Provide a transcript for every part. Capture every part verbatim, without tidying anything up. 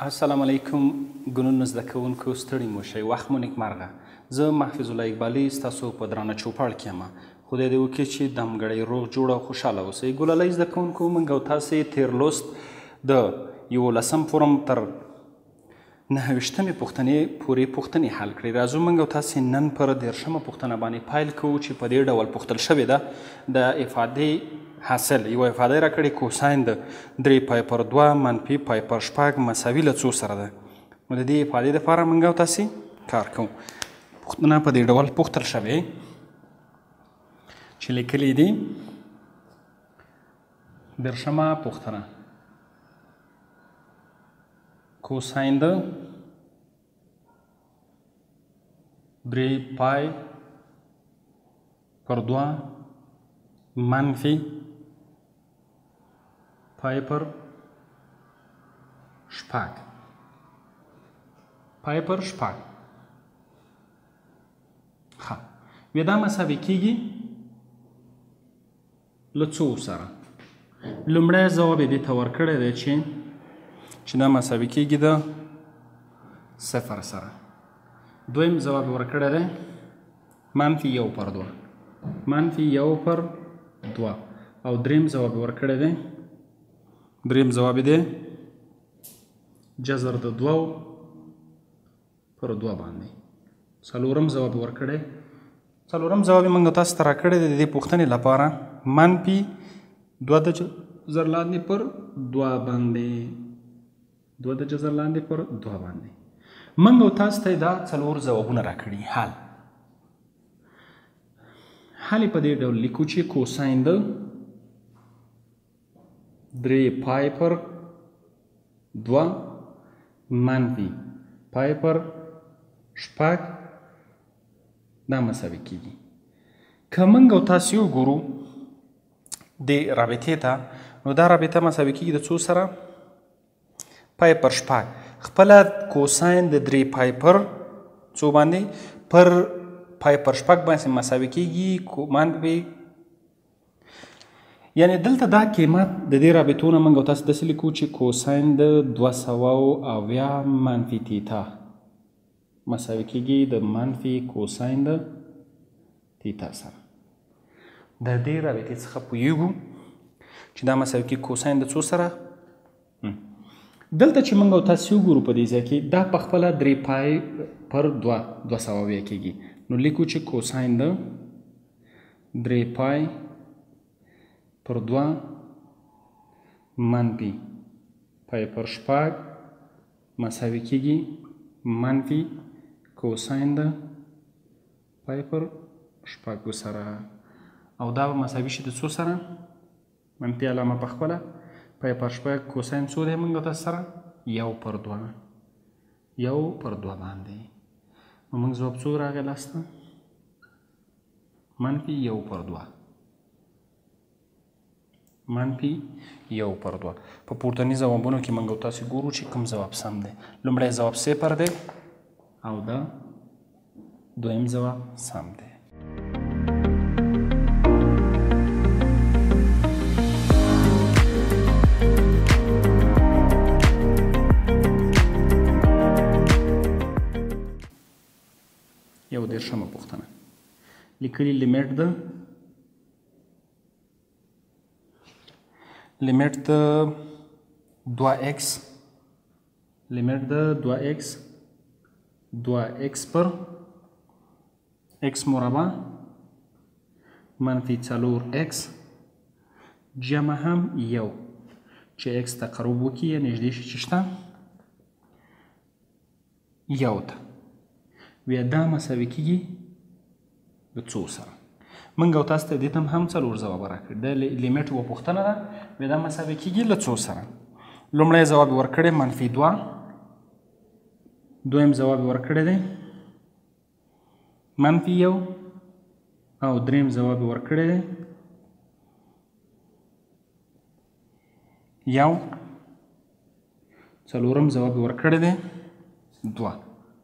السلام علیکم ګنونو زده کوونکو ستړي مو شئ وخت مو نیکمرغه زه محفظ الله اقبالي ستاسو په درانه چوپړ کې یم خدای دې وکړي چې دمګړی روغ جوړ او خوشحاله اوسئ ګلالۍ زده کوونکو موږ او تاسې تیر لوست د یولسم فورم تر نهه ویشتمې پوښتنې پورې پوښتنې حل کړې راځو موږ او تاسې نن پر دېرشمه پوښتنه باندې پیل کوو چې په دې ډول پوښتل شوې ده د افادې حاصل یوه افاده یې راکړې کوساین د درې پای پر دوه منفي پای پر شپږ مساوي له څو سره ده نو د دې افادې دپاره موږ او تاسې کار کوو پوښتنه په دې ډول پوښتل شوې چې لیکلي دي دېرشمه پوښتنه کوساین د درې پای پر دوه منفي پای پر شپږ پای پر شپږ ښه بیا دا مساوي کیږي له څو سره لومړی ځواب یې دې ته ورکړی دی چې چې دا مساوي کیږي د صفر سره دویم ځواب یې ورکړی دی منفي یو پر دوه منفي یو پر دوه او دریم ځواب یې ورکړی دی دریم ځواب یې دی جذر د دوو پر دوه باندې څلورم ځواب یې ورکړی څلورم ځواب یې موږ تاسو ته راکړی دی د دې پوښتنې لپاره منفي دوه د جذر لاندې پر دوه باندې دوه د جذر لاندې پر دوه باندې موږ او تاسو ته دا څلور ځوابونه راکړي حل حل یې په دې ډول لیکو چې کوساین د درې پای پر دوه منفي پای پر شپږ دا مساوي کیږي که موږ او تاسې وګورو دې رابطې ته نو دا رابطه مساوي کیږي د څو سره پای پر شپږ خپله کوساین د درې پای پر څو باندې پر پای پر شپږ باندې مساوي کیږي منفي یعنې دلته دا قیمت د دې رابطو نه موږ او تاسو داسې لیکو چې کوساین د دوه سوه اویا منفي تیتا مساوي کیږي د منفي کوساین د تیتا سره د دې رابطې څخه پوهیږو چې دا مساوي کیږي کوساین د څو سره دلته چې موږ او تاسو وګورو په دې ځای کې دا پخپله درې پای پر دوه دوه سوه اویا کیږي نو لیکو چې کوساین د درې پای پر دوه منفي پای پر شپږ مساوي کیږي منفي کوساین د پای پر شپږو سره او دا به مساوي شي د څو سره منفي علامه پخپله پای پر شپږ کوساین څو دی موږ تاسو سره یو پر دوه یو پر دوه باندې نو موږ ځواب څو راغی لاسته منفي یو پر دوه منفي یو پر دوه په پورتني ځوابونو کې موږ او تاسې ګورو چې کوم ځواب سم دی لومړی ځواب صفر دی او دا دویم ځواب سم دی یو دېرشمه پوښتنه لیکلي لیمیټ د لیمیټ د دوه ایکس لیمیټ د دوه ایکس دوه ایکس پر ایکس مربع منفي څلور ایکس جمع هم یو چې ایکس تقرب وکړي یا نږدې شي چې شته یو ته بیا دا مساوي کیږي د څو سره موږ او تاسو ته دې ته هم څلور ځواب راکړي د لیمیټ یوه پوښتنه ده بیا دا مساوي کیږي له څو سره لومړی ځواب یې ورکړی منفي دوه دویم ځواب یې ورکړی دی منفي یو او دریم ځواب یې ورکړی دی یو څلورم ځواب یې ورکړی دی دوه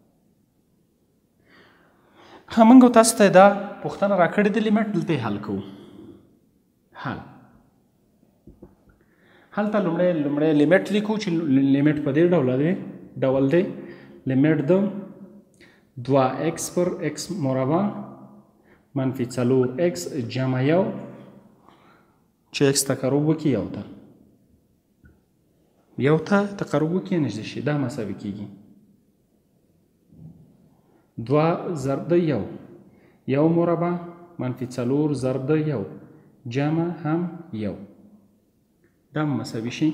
ښه موږ او تاسو ته دا پوښتنه راکړې ده لیمیټ دلته یې حل کوو حل هلته لومړی لومړی لیمیټ لیکو چې لیمیټ په دې ډوله دی ډول دی لیمیټ د دوه ایکس پر ایکس مربع منفي څلور ایکس جمع یو چې ایکس تقرب وکړي یو ته یو ته تقرب وکړي نږدې شي دا مساوي کیږي دوه ضرب د یو یو مربع منفي څلور ضرب د یو جمع هم یو دا مساوي شي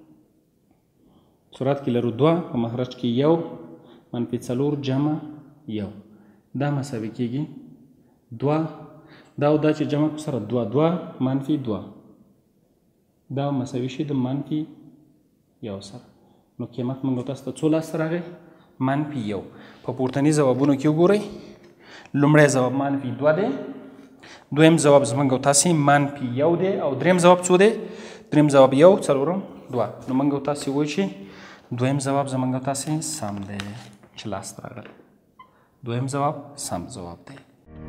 صورت کې لرو دوه په مخرج کې یو منفي څلور جمع یو دا مساوي کیږي دوه دا او دا چې جمع کو سره دوه دوه منفي دوه دا مساوي شي د منفي یو سره نو قیمت موږ تاسو ته څو لاسته راغی منفي یو په پورتني ځوابونو کې وګورئ لومړی ځواب منفي دوه دی دویم ځواب زموږ او تاسې منفي یو دی او دریم ځواب څو دی دریم ځواب یو څلورم دوه نو موږ او تاسې وایو چې دویم ځواب زموږ او تاسې سم دی چې لاسته راغلی دویم ځواب سم ځواب دی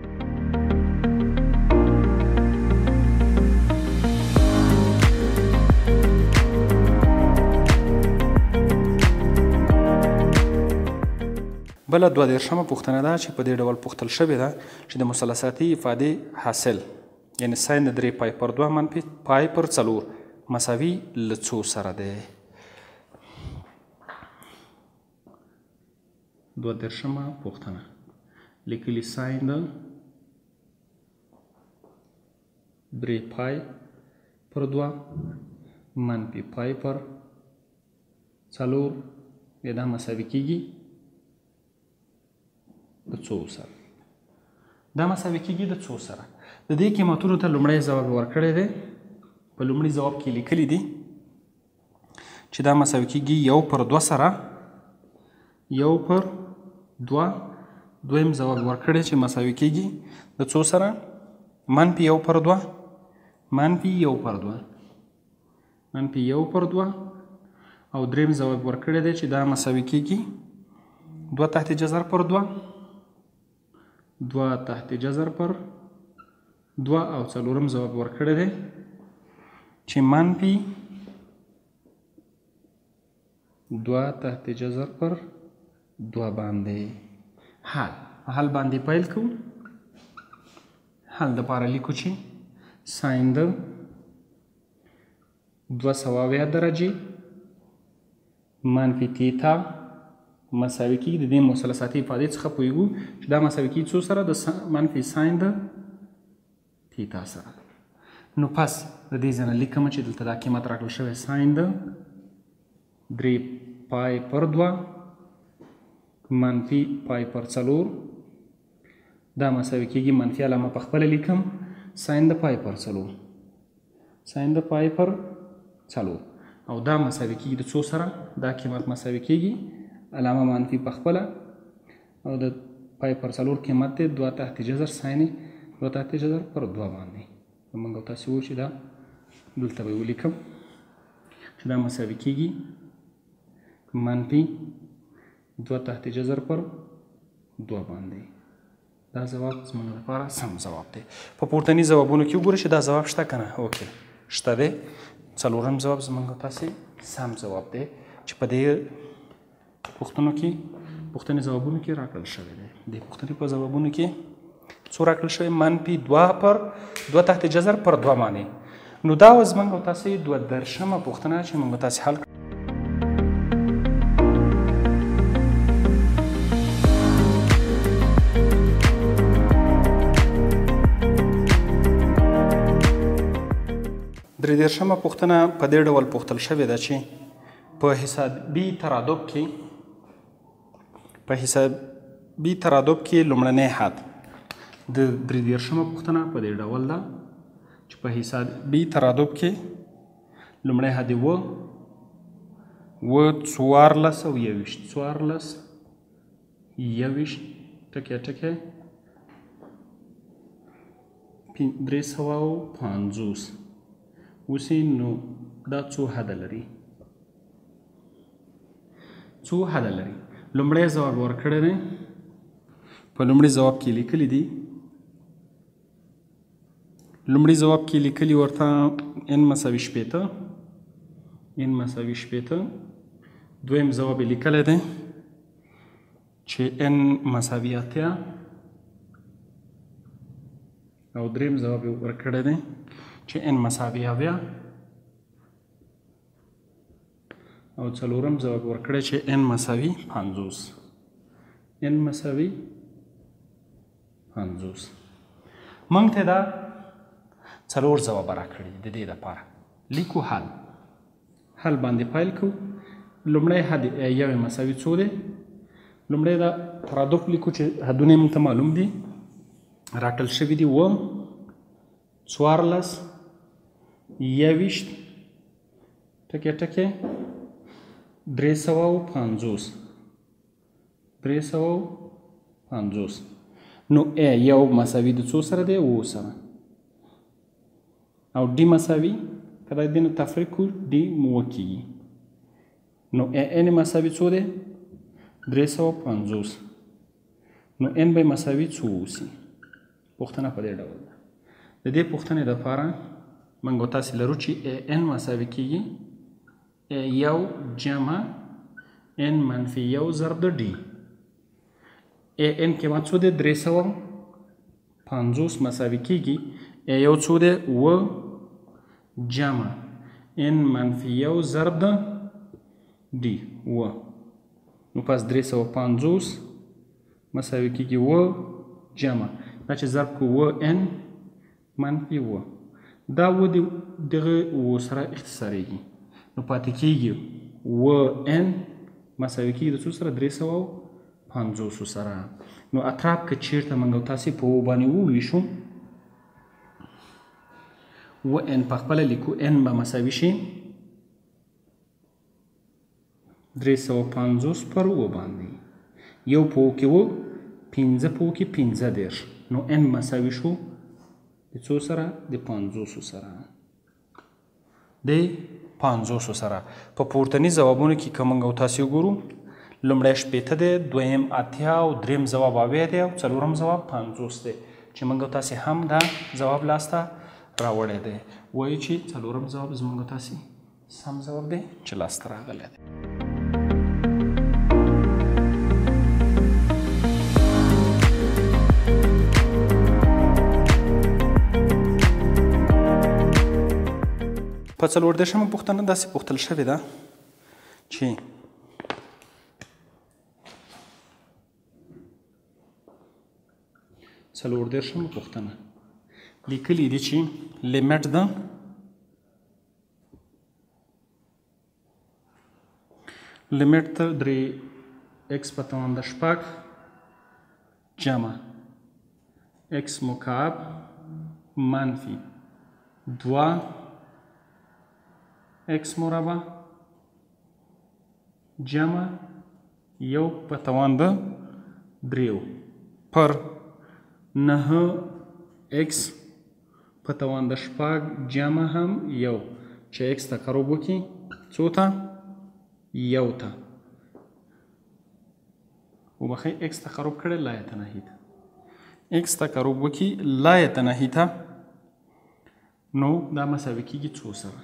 بله دوه دېرشمه پوښتنه ده چې په دې ډول پوښتل شوې ده چې د مثلثاتي افادې حاصل یعنې ساین د درې پای پر دوه منفي پای پر څلور مساوي له څو سره دی دوه دېرشمه پوښتنه لیکلي ساین د درې پای پر دوه منفي پای پر څلور یا دا مساوي کیږي د څو سره دا مساوي کیږي د څو سره د دې قیمتونو ته لومړی ځواب ورکړی دی په لومړي ځواب کې لیکلي دي چې دا مساوي کیږي یو پر دوه سره یو پر دوه دویم ځواب ورکړی چې مساوي کیږي د څو سره منفي یو پر دوه منفي یو پر دوه منفي یو پر دوه او دریم ځواب ورکړی دی چې دا مساوي کیږي دوه تحت جذر پر دوه دوه تحت جذر پر دوه او څلورم ځواب ورکړی دی چې منفي دوه تحت جذر پر دوه باندې حل حل باندې پیل کوو حل دپاره لیکو چې ساین د دوه سوه اویا درجې منفي تیتا مساوي کیږي د دې مثلثاتي افادې څخه پوهیږو چې دا مساوي کیږي څو سره د منفي ساین د تیتا سره نو پس د دې ځای نه لیکم چې دلته دا قیمت راکړل شوی ساین د درې پای پر دوه منفي پای پر څلور دا مساوي کیږي منفي علامه په خپله لیکم ساین د پای پر څلور ساین د پای پر څلور او دا مساوي کیږي د څو سره دا قیمت مساوي کیږي علامه منفي په خپله او د پای پر څلور قیمت دی دوه تحت جذر ساین دوه تحت جذر پر دوه باندې موږ او تاسې وایو چې دا دلته به یې ولیکم چې دا مساوي کیږي منفي دوه تحت جذر پر دوه باندې دا ځواب زموږ لپاره سم ځواب دی په پورتني ځوابونو کې وګورئ چې دا ځواب شته که نه اوکې شته دی څلورم ځواب زموږ او تاسې سم ځواب دی چې په دې پوښتنو کې پوښتنې ځوابونو کې راکړل شوی دی د پوښتنې په ځوابونو کې څو راکړل شوی منفي دوه پر دوه تحت جذر پر دوه باندې نو دا اوس موږ او تاسې دوه دېرشمه پوښتنه چې موږ او تاسې حل درې دېرشمه پوښتنه په دې ډول پوښتل شوې ده چې په حسابي ترادف کې په حسابي ترادف کې لومړنی حد د درې دېرشمه پوښتنه په دې ډول ده چې په حسابي ترادف کې لومړی حد یې اووه اووه څوارلس او یوویشت څوارلس یوویشت ټکی ټکی درې سوه او پنځوس اوس نو دا څو حده لري څو حده لري لومړی ځواب ورکړی دی په لومړي ځواب کې لیکلي دي لومړي ځواب کې لیکلي ورته ان مساوي شپېته n مساوي شپېته. دویم ځواب یې لیکلی دی چې n مساوي اتیا، او دریم ځواب یې ورکړی دی چې n مساوي اویا، او څلورم ځواب ورکړی چې n مساوي پنځوس. n مساوي پنځوس. موږ ته دا څلور ځواب راکړي د دې دپاره. لیکو حل. حل باندې پیل کوو. لومړی حد یو مساوي څو دی؟ لومړی دا ترادف لیکو چې حدونه یې موږ ته معلوم دي. راټل شوي دي اووه، څوارلس، یوویشت، ټکې ټکې درې سوه او پنځوس. درې سوه او پنځوس. نو ا یو مساوي د څو سره دی؟ اووه سره. او ډي مساوي که دا دې نه تفریق کړو ډي اووه کېږي. نو ان مساوي څو دی؟ درې سوه پنځوس. نو ان به مساوي څو اوسي؟ پوښتنه په دې ډول ده. د دې پوښتنې دپاره موږ او تاسې لرو چې ان مساوي کېږي یو جمع ان منفي یو ضرب د ډي. ان قیمت څو دی؟ درې سوه پنځوس مساوي کېږي یو څو دی؟ اووه جمع ان منفي یو ضرب د ډي اووه. نو پس درې سوه پنځوس مساوي کېږي اووه جمع دا چې ضرب کړو اووه ان منفي اووه. دا اووه د دغه اووه سره اختصاریږي. نو پاتې کېږي اووه ان مساوي کېږي د څو سره؟ درې سوه پنځوسو سره. نو اطراف که چیرته موږ او تاسې په اووه باندې وویشو، اووه ان په خپله لیکو ان به مساوي شي درې سوه پنځوس پر اووه باندې. یو په اووه کې اووه، پنځه په اووه کې پنځه دېرش. نو ان مساوي شو د څو سره؟ د پنځوسو سره. د پنځوسو سره. په پورتني ځوابونو کې که موږ او تاسې وګورو، لومړی شپېته دی، دویم اتیا، او دریم ځواب اویا دی، او څلورم ځواب پنځوس دی چې موږ او تاسې هم دا ځواب لاسته راوړی دی. وایي چې څلورم ځواب زموږ او تاسې سم ځواب دی چې لاسته راغلی دی. په څلور دېرشمه پوښتنه داسې پوښتل شوې ده چې څلور دېرشمه پوښتنه لیکلي دي چې لیمټ د لیمټ د درې اکس په توان د شپږ جمع اکس مکعب منفي دوه اکس مربع جمع یو په توان د دریو پر نهه اکس په توان د شپږ جمع هم یو چې اکس تقرب وکړي څو ته؟ یو ته. وبخښئ اکس تقرب کړی لایه نهي ته. اکس تقرب وکړي لایه نهي ته، نو دا مساوي کېږي څو سره؟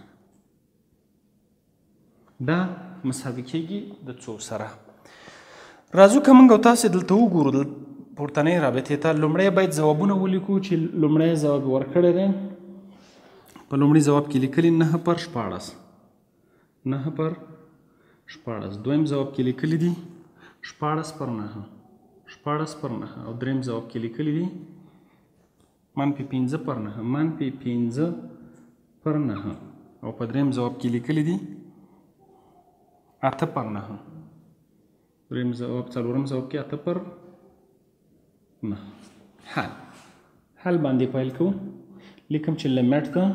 دا مساوي کېږي د څو سره؟ راځو که موږ او تاسې دلته وګورو پورتنۍ رابطې ته. لومړی باید ځوابونه ولیکو چې لومړی ځواب ورکړی دی. په لومړي ځواب کې لیکلي نهه پر شپاړس. نهه پر شپاړس. دویم ځواب کې لیکلي دي شپاړس پر نهه. شپاړس پر نهه. او دریم ځواب کې لیکلي دي منفي پنځه پر نهه. منفي پنځه پر نهه. او په دریم ځواب کې لیکلي دي اته پر نهه. دریم ځواب څلورم ځواب کې اته پر نهه. حل. حل باندې پیل کوو. لیکم چې لیمټ ده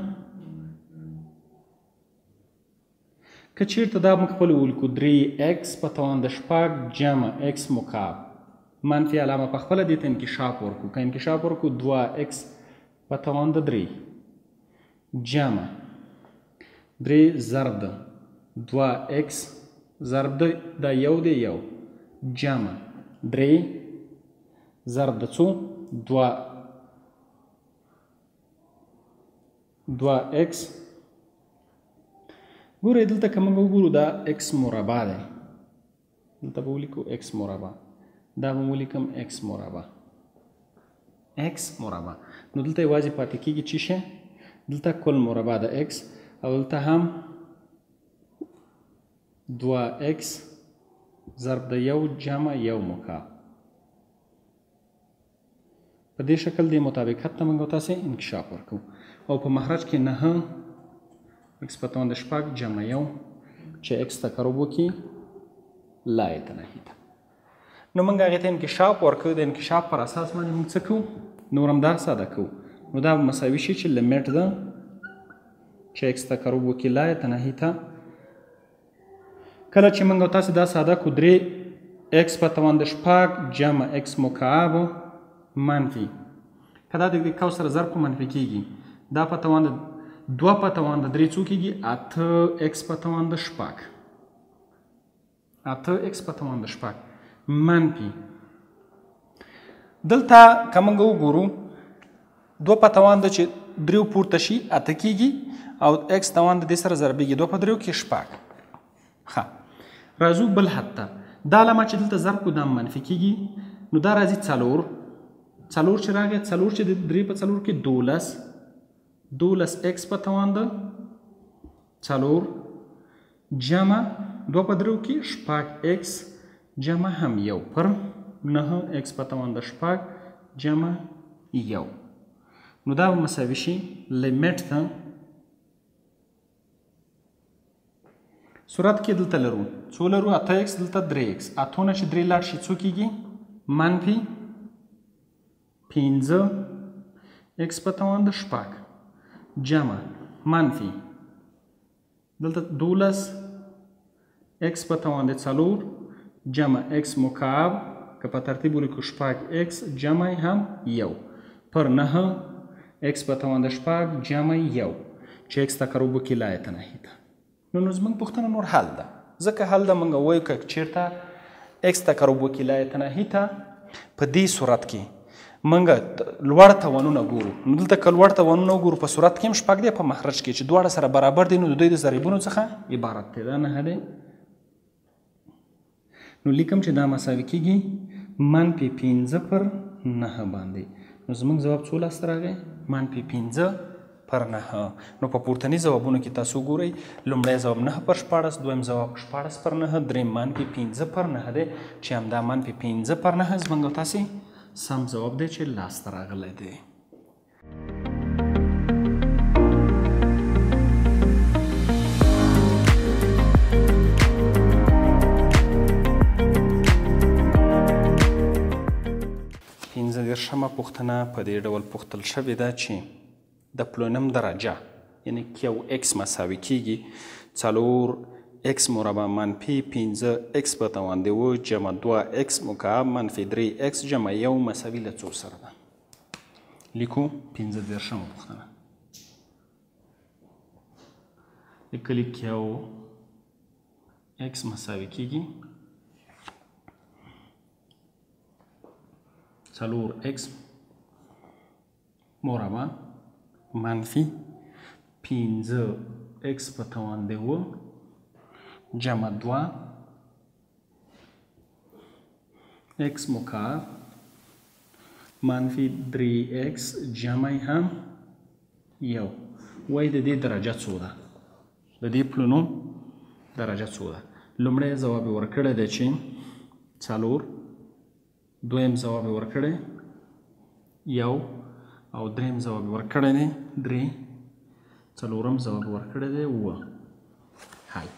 که چیرته دا موږ خپله ولیکو درې اکس په توان د شپږ جمع اکس مکعب منفي علامه په خپله دې ته انکشاف ورکړو. که انکشاف ورکړو دوه اکس په توان د درې جمع درې ضرب ده دوه اکس ضرب ده دا یو دی یو جمع درې ضرب د څو؟ دوه دوه اکس ګورئ دلته که موږ وګورو دا اکس مربع دی، دلته به ولیکو اکس مربع، دا به ولیکم اکس مربع، اکس مربع. نو دلته یوازې پاتې کېږي څه شی؟ دلته کل مربع د اکس او دلته هم دوه اکس ضرب د یو جمع یو مکعب. په دې شکل دې مطابقت ته موږ تاسې انکشاف ورکوو او په مخرج کې نهه اکس په توان د شپږ جمع یو چې اکس تقرب وکړي لایې تنهیته. نو موږ هغې ته انکشاف ورکوو. د انکشاف پر اساس باندې موږ څه کوو؟ نور هم دا ساده کوو. نو دا مساوي شي چې لیمیټ ده چې اکس تقرب وکړي لایې تنهیته. کله چې موږ تاسې دا ساده کړو درې اکس په توان د شپږ جمع اکس مکعب منفي، که دا د قوس سره ضرب په منفي کېږي، دا په توان د دوه په توان د درې څو کېږي؟ اته اکس په توان د شپږ، اته اکس په توان د شپږ منفي. دلته که موږ وګورو دوه په توان د چې دریو پورته شي اته کېږي او اکس توان د دې سره ضربېږي، دوه په دریو کې شپږ. ښه راځو بل حد ته. دا علامه چې دلته ضرب کړو دا منفي کېږي، نو دا راځي څلور، څلور چې راغی، څلور چې د درې په څلور کې دولس، دولس اکس په توان د څلور جمع دوه په دریو کې شپږ اکس جمع هم یو پر نهه اکس په توان د شپږ جمع یو. نو دا به مساوي شي لیمیټ ته صورت کې دلته لرو څو لرو؟ اته اکس، دلته درې اکس. اته نه چې درې لاړ شي څو کېږي؟ منفي پنځه اکس په توان د شپږ جمع منفي دلته دولس اکس په توان د څلور جمع اکس مکعب که په ترتیب ولیکو شپږ اکس جمع هم یو پر نهه اکس په توان د شپږ جمع یو چې اکس تقرب وکړي لایې تنهیته. نو نو زموږ پوښتنه نور حل ده، ځکه حل ده موږ وایو که چېرته اکس تقرب وکړي لایې تنهیته په دې صورت کې موږ لوړ توانونه ګورو. نو دلته که لوړ توانونه وګورو په صورت کې هم شپږ دی، په مخرج کې چې دواړه سره برابر دي نو د دوی د ضریبونو څخه عبارت دی. دا نهه دی. نو لیکم چې دا مساوي کېږي منفي پنځه پر نهه باندې. نو زموږ ځواب څو لاسته راغی؟ منفي پنځه پر نهه. نو په پورتني ځوابونو کې تاسو ګورئ، لومړی ځواب نهه پر شپاړس، دویم ځواب شپاړس پر نهه، دریم منفي پنځه پر نهه دی چې همدا منفي پنځه پر نهه زموږ او تاسې سم ځواب دی چې لاسته راغلی دی. پنځه دېرشمه پوښتنه په دې ډول پوښتل شوې ده چې د پلونم درجه یعنی که یو اکس مساوي کېږي څلور اکس مربع منفي پنځه اکس په توان د اوه جمع دوه اکس مکعب منفي درې اکس جمع یو مساوي له څو سره ده. لیکو پنځه دېرشمه پوښتنه. لیکلي که یو اکس مساوي کېږي څلور اکس مربع منفي پنځه اکس په توان د اوه جمع دوه اکس مکعب منفي درې اکس جمع هم یو. وایي د دې درجه څو ده؟ د دې پلونو درجه څو ده؟ لومړی ځواب یې ورکړی دی چې څلور، دویم ځواب یې ورکړی یو او دریم ځواب یې ورکړی دی درې، څلورم ځواب یې ورکړی دی اووه. حل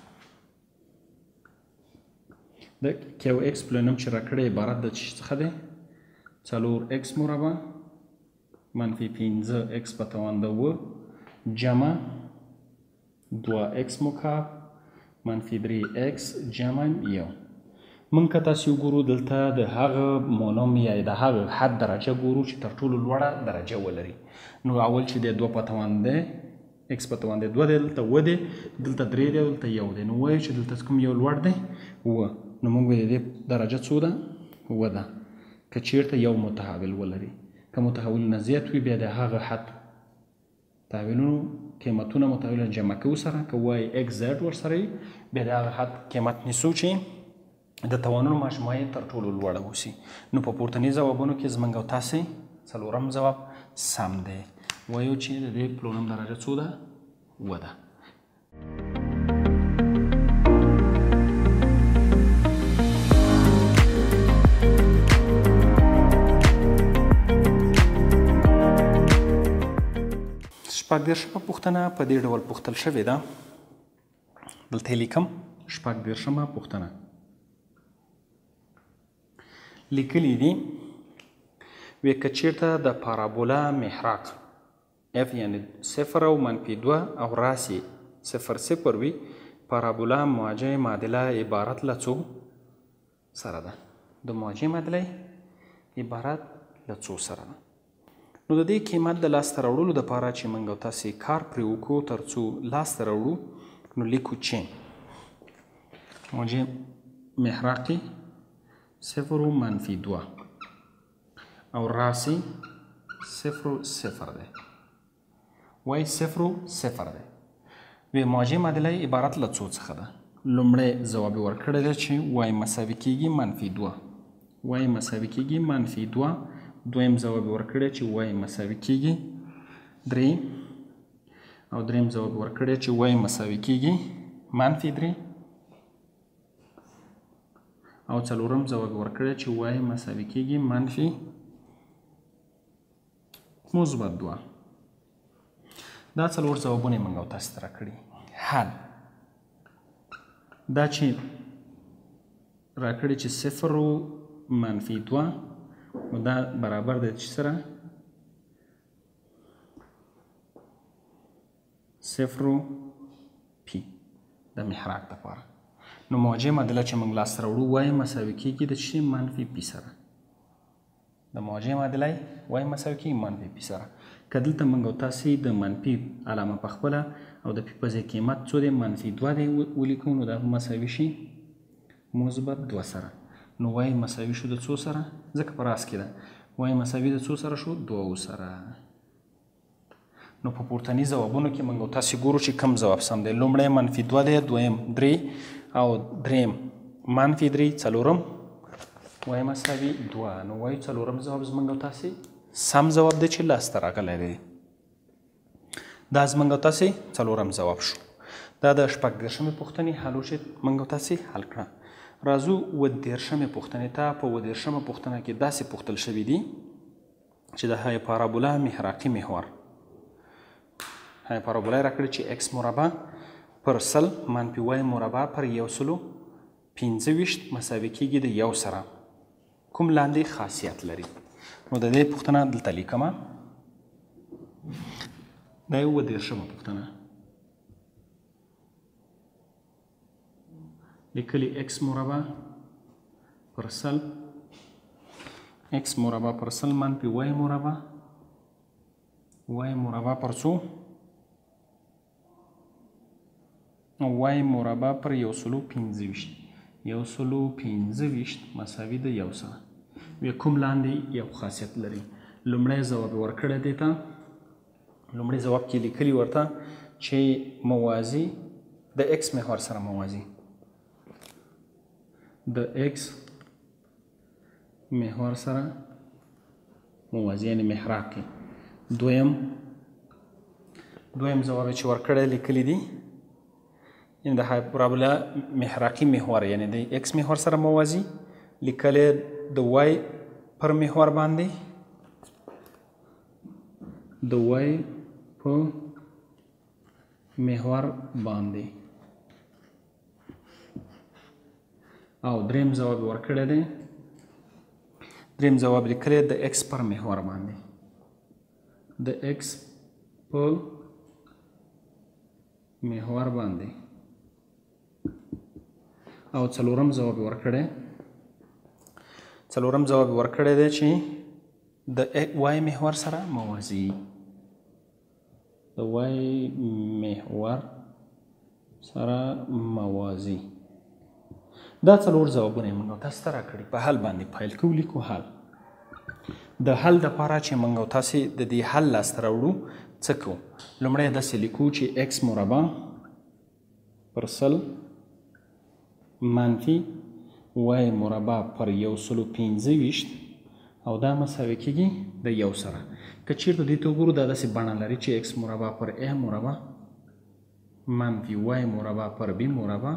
د کیو اکس پلونم چې راکړی عبارت د څه څخه دی؟ څلور اکس مربع منفي پنځه اکس په توان د اووه جمع دوه اکس مکعب منفي درې اکس جمع یو. موږ که تاسې وګورو دلته د هغه مونوم یا د هغه حد درجه ګورو چې تر ټولو لوړه درجه ولري. نو اول چې دی دوه په توان دی اکس په توان دی دوه دی، دلته اووه دی، دلته درې دی، دلته یو دی. نو وایو چې دلته کوم یو لوړ دی؟ اووه. نو موږ وایو د دې درجه څو ده؟ اووه ده. که چېرته یو متحول ولري، که متحولونه زیات وي بیا د هغه حد تحویلونو قیمتونه مو تحویل جمع کوو سره که وایي ایکس زیډ ورسره وي بیا د هغه حد قیمت نیسو چې د توانونو مجموعه یې تر ټولو لوړه اوسي. نو په پورتني ځوابونو کې زموږ او تاسې څلورم ځواب سم دی. وایو چې د دې پلورم درجه څو ده؟ اووه ده. شپږ دېرشمه پوښتنه په دې ډول پوښتل شوې ده. دلته یې لیکم شپږ دېرشمه پوښتنه لیکلي دي وی که چیرته د پارابولا محراق اف یعنی صفر او منفي دوه او راسی صفر صفر وي پارابولا مواجه معادله عبارت له څو سره ده؟ د مواجه معادله عبارت له څو سره ده؟ نو د دې قیمت د لاسته راوړلو دپاره چې موږ او تاسې کار پرې وکړو تر څو لاسته راوړو نو لیکو چې موجب محراقي صفر و منفي دوه او راسی صفر و صفر دی. وای صفر و صفر دی. وی موجب معادله عبارت له څو څخه ده؟ لومړی ځواب یې ورکړی دی چې وای مساوي کیږي منفي دوه. وای مساوي کیږي منفي دوه. دویم ځواب ورکړی چې وای مساوي کیږي درې او دریم ځواب ورکړی چې وای مساوي کیږي منفي درې او څلورم ځواب ورکړی چې وای مساوي کیږي منفي مثبت دوه. دا څلور ځوابونه یې موږ او تاسو ته راکړي. حل دا چې راکړي چې صفر و منفي دوه نو دا برابر دی چې سره صفر و پی د محراق دپاره. نو موجب معادله چې موږ لاسته راوړو وای مساوي کیږي د څه منفي پی سره. د موجب معادله وای مساوي کیږي منفي پی سره. که دلته موږ او تاسې د منفي علامه پخپله او د پی په ځای قیمت څو دی منفي دوه دی ولیکو نو دا مساوي شي مثبت دوه سره. نو وای مساوي شو د څو سره؟ ځکه په راس کې ده. وای مساوي د څو سره شو؟ دوو سره. نو په پورتني ځوابونو کې موږ او تاسې ګورو چې کوم ځواب سم دی. لومړی منفي دوه دی، دویم درې او دریم منفي درې، څلورم وای مساوي دوه. نو وایو څلورم ځواب زموږ او تاسې سم ځواب دی چې لاسته راغلی دی. دا زموږ او تاسې څلورم ځواب شو. دا د شپږ دېرشمې پوښتنې حل و چې موږ او تاسې حل کړه. راځو اووه دېرشمې پوښتنې ته. په اووه دېرشمه پوښتنه کې داسې پوښتل شوي دي چې د های پارابولا محراقي محور های پارابولا یې راکړي چې اکس مربع پر سل منفي وای مربع پر یو سلو پنځه ویشت مساوي کیږي د یو سره کوم لاندې خاصیت لري؟ نو د دې پوښتنه دلته لیکمه. دا یې اووه دېرشمه پوښتنه لیکلی اکس مربع پر سل اکس مربع پر سل منفي وای مربع وای مربع پر څو وای مربع پر یو سلو پنځه ویشت یو سلو پنځه ویشت مساوي د یو سره. بیا کوم لاندې یو خاصیت لري؟ لومړی ځواب یې ورکړی دی ته. لومړی ځواب کې لیکلي ورته چې موازي د اکس محور سره موازي د اکس محور سره موازي یعنې محراق کې. دویم دویم ځواب چې ورکړی لیکلی دي یعنې د پارابولا محراقي محور یعنې د اکس محور سره موازي لیکلی د وای پر محور باندې د وای په محور باندې او دریم ځواب ورکړی دی. دریم ځواب لیکلی د اکس پر محور باندې د اکس په محور باندې او څلورم ځواب ورکړی څلورم ځواب ورکړی دی چې د وای محور سره موازي د وای محور سره موازي. دا څلور ځوابونه یې موږ تاسو ته راکړي. په حل باندې پیل کوو. لیکو حل. د حل دپاره چې موږ تاسې د دې حل لاسته راوړو څه کوو لومړی داسې لیکو چې اکس مربع پر سل منفي وای مربع پر یو سلو پنځه ویشت او دا مساوي کېږي د یو سره که چیرته دې ته وګورو دا داسې بڼه لري چې اکس مربع پر ا مربع منفي وای مربع پر بي مربع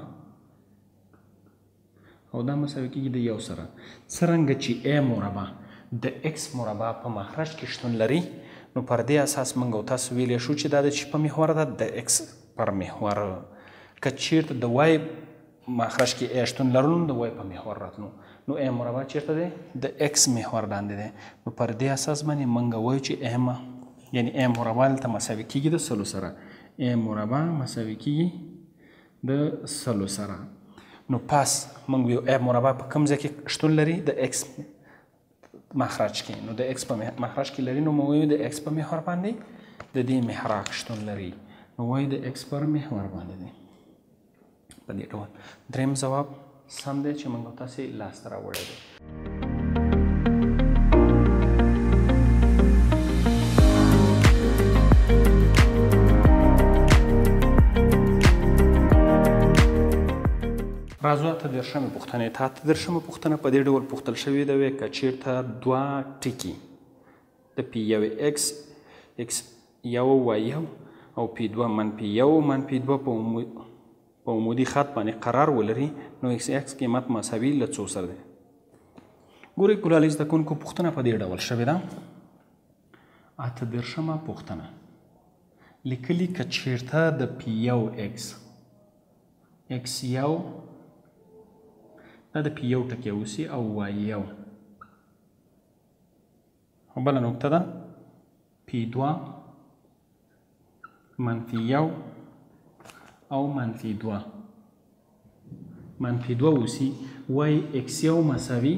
او دا مساوي کېږي د یو سره څرنګه چې ا مربع د اکس مربع په مخرج کې شتون لري نو پر دې اساس موږ او تاسو ویلی شو چې دا د چې په محور ده د اکس پر محور که چیرته د وای مخرج کې ا شتون لرلو نو د وای په محور راتلو نو ا مربع چیرته دی د اکس محور لاندې دی نو پر دې اساس باندې موږ وایو چې ا یعنی ا مربع دلته مساوي کېږي د سلو سره ا مربع مساوي کېږي د سلو سره نو پاس موږ ویو ا مربع په کوم ځای کې شتون لري د اکس مخرج کې نو د اکس په مخرج کې لري نو موږ وایو د اکس په محور باندې د دې محراق شتون لري نو وایو د اکس پر محور باندې دی په دې ډول دریم ځواب سم دی چې موږ تاسې لاسته راوړی دی راځو اته دېرشمې پوښتنې ته اته دېرشمه پوښتنه په دې ډول پوښتل شوې ده که چیرته دوه ټکي د پي یو اکس اکس یو وای یو او پي دوه منفي یو منفي دوه په عمودي خط باندې قرار ولري نو اکس اکس قیمت مساوي له څو سره دی ګورئ ګلالي زده کوونکو پوښتنه په دې ډول شوې ده اته دېرشمه پوښتنه لیکلي که چیرته د پي یو اکس اکس یو دا د پي یو ټکی اوسي او وای یو او بله نقطه ده پي دوه منفي یو او منفي دوه منفي دوه اوسي وای اکس یو مساوي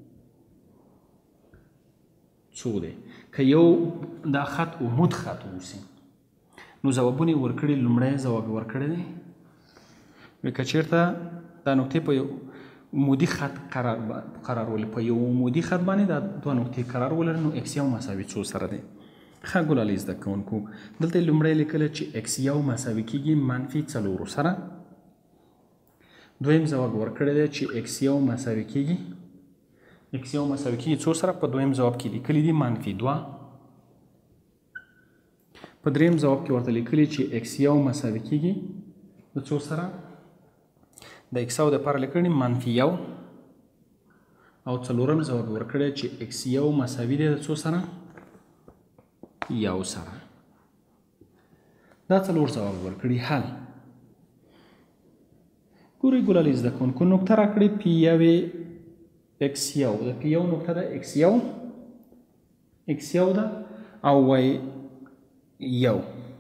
څو دی که یو دا خط عمود خط اوسي نو ځوابونه یې ورکړي لومړی ځواب یې ورکړی دی وی که چیرته دا نقطې په یو عمودي خط قرار قرار ولري په یو عمودي خط باندې دا دوه نقطې قرار ولري نو اکس یو مساوي څو سره دی ښه ګلالي زده کوونکو دلته یې لومړی لیکله چې اکس یو مساوي کېږي منفي څلورو سره دویم ځواب ورکړی دی چې اکس یو مساوي کېږي اکس یو مساوي کېږي څو سره په دویم ځواب کې لیکلي دي منفي دوه په دریم ځواب کې ورته لیکلي چې اکس یو مساوي کېږي د څو سره د اکس یو دپاره لیکلي منفي یو او څلورم ځواب یې ورکړی چې اکس یو مساوي دی د څو سره یو سره دا څلور ځواب ورکړي حل ګورئ ګلالي زده کوونکو نقطه راکړې پي یوې اکس یو د پي یو نقطه ده اکس یو اکس یو ده او وای یو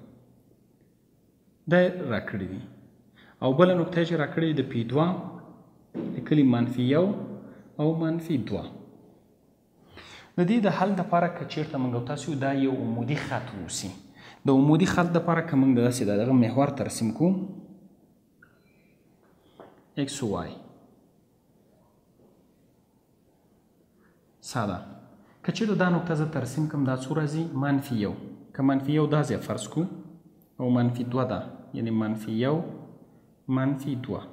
دا راکړي دي او بله نقطه چې راکړې د پي دوه لیکلي منفي یو او منفي دوه د دې د حل دپاره که چیرته موږ او تاسو دا یو عمودي خط اوسي د عمودي خط دپاره که موږ داسې د دغه محور ترسیم کوو اکس وای ساده که چیرته دا نقطه زه ترسیم کړم دا څو راځي منفي یو که منفي یو دا ځای فرض کړو او منفي دوه ده یعنې منفي یو منفي دوه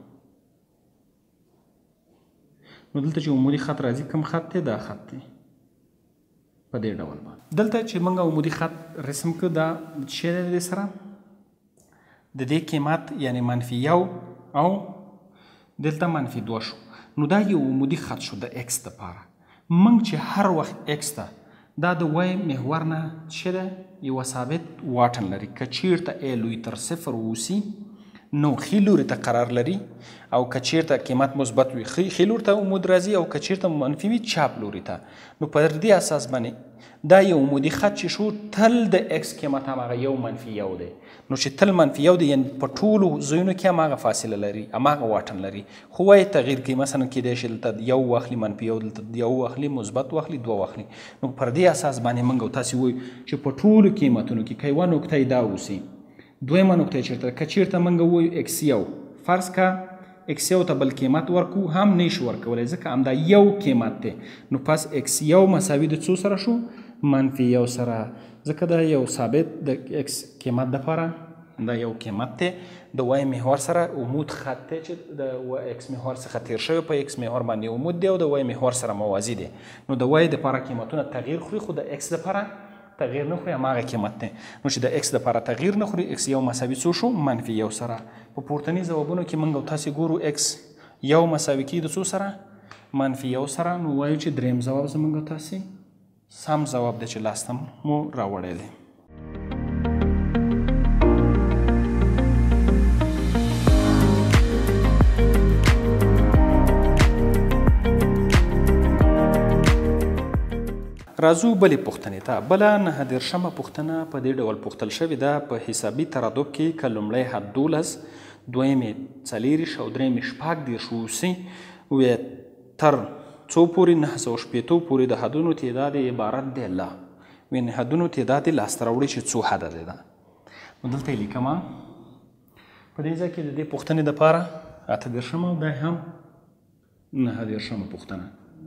نو دلته چې عمودي خط راځي کوم خط دی دا خط دی په دې ډول باندې دلته چې موږ عمودي خط رسم کړو دا څه دی د دې سره د دې قیمت یعنې منفي یو او دلته منفي دوه شو نو دا یو عمودي خط شو د اکس دپاره موږ چې هر وخت اکس ته دا د وای محور نه څه ده یوه ثابت واټن لري که چیرته ای لوی تر صفر اوسي نو ښي لوري ته قرار لري او که چیرته قیمت مثبت وي ښي لوري ته عمود راځي او که چیرته منفي وي چاپ لوري ته نو په دې اساس باندې دا یو عمودي خط چې شو تل د اکس قیمت هماغه یو منفي یو دی نو چې تل منفي یو دی یعنې په ټولو ځایونو کې هماغه فاصله لري هماغه واټن لري خو وایي تغییر کوي مثلا کیدای شي دلته یو واخلي منفي یو دلته یو واخلي مثبت واخلي دوه واخلي نو پر دې اساس باندې موږ او تاسې وایو چې په ټولو قیمتونو کې که یوه نقطه یې دا اوسي دویمه نقطه چیرته که چیرته موږ وایو اکس یو فرض که اکس یو ته بل قیمت ورکو هم نشو ورکولی ځکه همدا یو قیمت دی نو پس اکس یو مساوي د څو سره شو منفي یو سره، ځکه دا یو ثابت د اکس قیمت دپاره دا یو قیمت دی د وای محور سره عمود خط دی چې د اکس محور څخه تیر شوی په اکس محور باندې عمود دی او د وای محور سره موازي دی. نو د وای دپاره قیمتونه تغییر خوري خو د اکس دپاره تغییر نه خوري، هماغه قیمت دی. نو چې د اکس دپاره تغییر نه خوري اکس یو مساوي څو شو؟ منفي یو سره. په پورتني ځوابونو کې موږ او تاسې ګورو اکس یو مساوي کېږي د څو سره؟ منفي یو سره. نو وایو چې دریم ځواب زموږ او تاسې سم ځواب دی چې لاسته مو راوړی دی. راځو بلې پوښتنې ته. بله نهه دېرشمه پوښتنه په دې ډول پوښتل شوې ده په حسابي ترادف کې که لومړی حد دولس، دویمې څلېرویشت او درېیمې شپږ دېرش واوسي وې تر څو پورې نهه سوه شپېتو پورې د حدونو تعداد عبارت دی له یعنې حدونو تعداد یې لاسته راوړي چې څو حده دی ده. نو دلته یې لیکمه په دې ځای کې د دې پوښتنې دپاره اته دېرشمه او دا هم نهه دېرشمه پوښتنه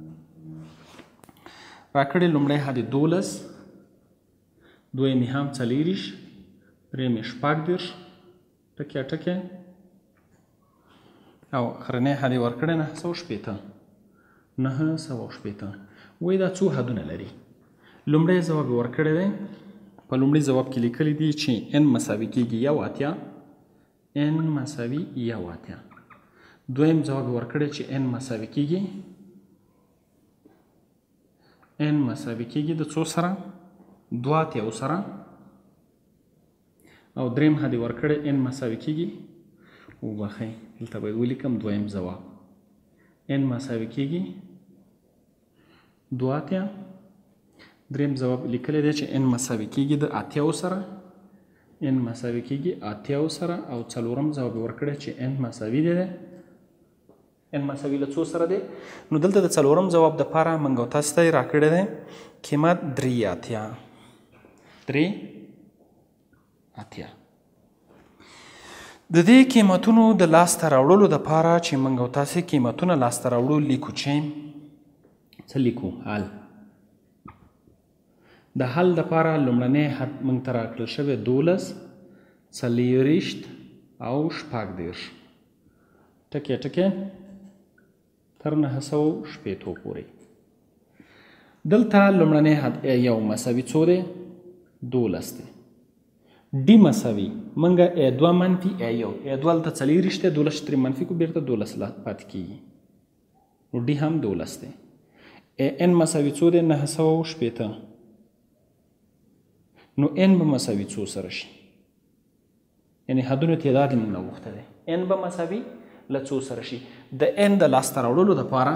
راکړې. لومړی حد یې دولس، دویمې هم څلېرویشت، درېیمې شپږ دېرش ټکي ټکي او اخرنی حد یې ورکړی نهه سوه شپېته نهه سوه شپېته. وایي دا څو حدونه لري؟ لومړی ځواب یې ورکړی دی، په لومړي ځواب کې لیکلی دي چې ان مساوي کېږي یو اتیا، ان مساوي یو اتیا. دویم ځواب یې ورکړی چې ان مساوي کېږي ان مساوي کېږي د څو سره؟ دوه اتیاو سره. او دریم حد یې ورکړی ان مساوي کېږي وبخئ دلته باید ولیکم دویم ځواب ان مساوي کېږي دوه اتیا. دریم ځواب لیکلی دی چې ان مساوي کېږي د اتیاو سره ان مساوي کېږي اتیاو سره. او څلورم ځواب یې ورکړی چې ان مساوي دی ان مساوي له څو سره دی؟ نو دلته د څلورم ځواب دپاره موږ او تاسو ته یې راکړی دی قیمت درې اتیا درې اتیا. د دې قیمتونو د لاسته راوړلو دپاره چې موږ او تاسې قیمتونه لاسته راوړو لیکو چې څه لیکو؟ حل. د حل دپاره لومړنی حد موږ ته راکړل شوی دولس، څلېرویشت او شپږ دېرش ټکي ټکي تر نهه سوه شپېتو پورې. دلته لومړنی حد یو مساوي څو دی؟ دولس دی. ډي مساوي موږ ا دوه منفي ا یو ا دوه هلته څلېرویشت دی، دولس چې ترې منفي کړو بېرته دولس پاتې کېږي. نو ډي هم دولس دی. ان مساوي څو دی؟ نهه سوه شپېته. نو ان به مساوي څو سره شي؟ یعنې حدونو تعداد یې موږ نه غوښته دی. ان به مساوي له څو سره شي؟ د ان د لاسته راوړلو دپاره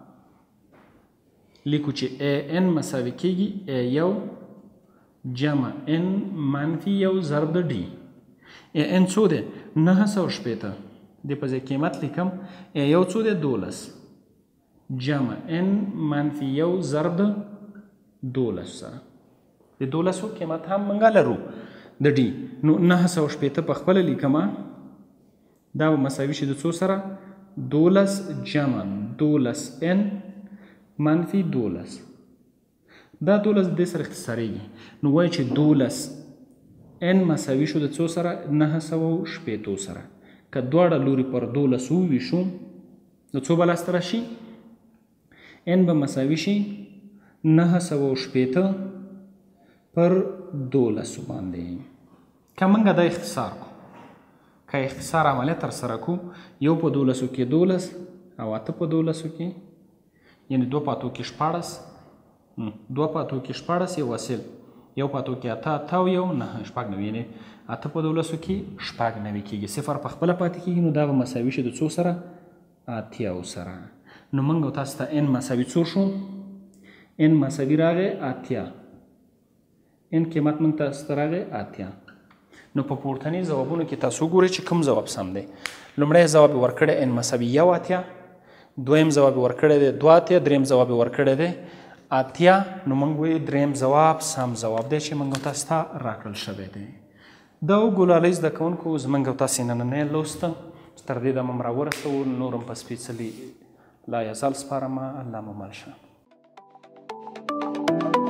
لیکو چې ا ان مساوي کېږي ا یو جمع ان منفي یو ضرب د ډي. ا ان څو دی؟ نهه سوه شپېته. دې په ځای قیمت لیکم ا یو څو دی؟ دولس جمع ان منفي یو ضرب د دولس سره. د دولسو قیمت هم موږ لرو د ډي. نو نهه سوه شپېته په خپله لیکمه دا به مساوي شي د څو سره؟ دولس جمع دولس ان منفي دولس. دا دولس دې سره اختصاریږي. نو وایي چې دولس ان مساوي شو د څو سره؟ نهه سوه شپېتو سره. که دواړه لوري پر دولس وویشو نو څو به لاسته راشي؟ ان به مساوي شي نهه سوه شپېته پر دولسو باندې. که موږ دا اختصار کو که اختصار عملیه ترسره کو یو په دولسو کې دولس او اته په دولسو کې یعنې دوه په اتو کې شپاړس دوه په اتو کې شپاړس یو حاصل یو په اتو کې اته اته او یو نهه شپږ نوي یعنې اته په دولسو کې شپږ نوي کېږي. صفر په خپله پاتې کېږي. نو دا به مساوي شي د څو سره؟ اتیاو سره. نو موږ او تاسو ته ان مساوي څو شو؟ ان مساوي راغی اتیا. ان قیمت موږ تاسو ته راغی اتیا. نو په پورتني ځوابونو کې تاسو ګورئ چې کوم ځواب سم دی. لومړی ځواب یې ورکړی ان مساوي یو اتیا، دویم ځواب یې ورکړی دی دوه اتیا، دریم ځواب یې ورکړی دی اتیا. نو موږ وایو دریم ځواب سم ځواب دی چې موږ تاسو ته راکړل شوی دی. د ګلالۍ زده کوونکو زموږ او تاسې نننی لوست تر دې دمه م راورسوو. نور هم په سپېڅلي لا یزال سپارمه. الله مو مل شه.